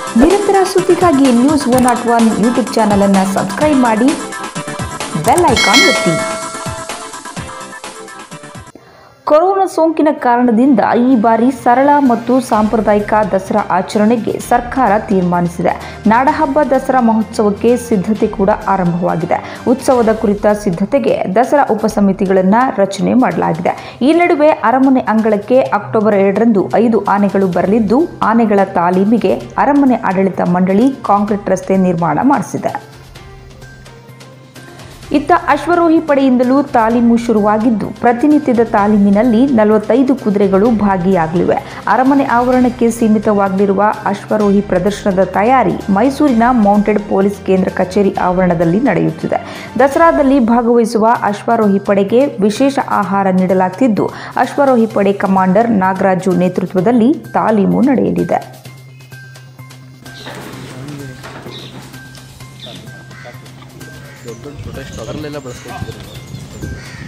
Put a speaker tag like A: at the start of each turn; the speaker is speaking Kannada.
A: ನಿರಂತರ ಸುದ್ದಿಗಾಗಿ News101 ಯೂಟ್ಯೂಬ್ ಚಾನೆಲ್ ಅನ್ನು ಸಬ್ಸ್ಕ್ರೈಬ್ ಮಾಡಿ, ಬೆಲ್ ಐಕಾನ್ ಒತ್ತಿ. ಕೊರೋನಾ ಸೋಂಕಿನ ಕಾರಣದಿಂದ ಈ ಬಾರಿ ಸರಳ ಮತ್ತು ಸಾಂಪ್ರದಾಯಿಕ ದಸರಾ ಆಚರಣೆಗೆ ಸರ್ಕಾರ ತೀರ್ಮಾನಿಸಿದೆ. ನಾಡಹಬ್ಬ ದಸರಾ ಮಹೋತ್ಸವಕ್ಕೆ ಸಿದ್ಧತೆ ಕೂಡ ಆರಂಭವಾಗಿದೆ. ಉತ್ಸವದ ಕುರಿತ ಸಿದ್ಧತೆಗೆ ದಸರಾ ಉಪಸಮಿತಿಗಳನ್ನು ರಚನೆ ಮಾಡಲಾಗಿದೆ. ಈ ನಡುವೆ ಅರಮನೆ ಅಂಗಳಕ್ಕೆ ಅಕ್ಟೋಬರ್ 2ರಂದು 5 ಆನೆಗಳು ಬರಲಿದ್ದು, ಆನೆಗಳ ತಾಲೀಮಿಗೆ ಅರಮನೆ ಆಡಳಿತ ಮಂಡಳಿ ಕಾಂಕ್ರೀಟ್ ರಸ್ತೆ ನಿರ್ಮಾಣ ಮಾಡಿಸಿದೆ. ಇತ್ತ ಅಶ್ವರೋಹಿ ಪಡೆಯಿಂದಲೂ ತಾಲೀಮು ಶುರುವಾಗಿದ್ದು, ಪ್ರತಿನಿತ್ಯದ ತಾಲೀಮಿನಲ್ಲಿ 45 ಕುದುರೆಗಳು ಭಾಗಿಯಾಗಲಿವೆ. ಅರಮನೆ ಆವರಣಕ್ಕೆ ಸೀಮಿತವಾಗಲಿರುವ ಅಶ್ವರೋಹಿ ಪ್ರದರ್ಶನದ ತಯಾರಿ ಮೈಸೂರಿನ ಮೌಂಟೆಡ್ ಪೊಲೀಸ್ ಕೇಂದ್ರ ಕಚೇರಿ ಆವರಣದಲ್ಲಿ ನಡೆಯುತ್ತಿದೆ. ದಸರಾದಲ್ಲಿ ಭಾಗವಹಿಸುವ ಅಶ್ವಾರೋಹಿ ಪಡೆಗೆ ವಿಶೇಷ ಆಹಾರ ನೀಡಲಾಗುತ್ತಿದ್ದು, ಅಶ್ವಾರೋಹಿ ಪಡೆ ಕಮಾಂಡರ್ ನಾಗರಾಜು ನೇತೃತ್ವದಲ್ಲಿ ತಾಲೀಮು ನಡೆಯಲಿದೆ.
B: ದೊಡ್ಡ ಪ್ರೊಟೆಸ್ಟ್ ಅದರಲ್ಲೆಲ್ಲ ಬಳಸ್ಕೊಳ್ತಿದ್ರು.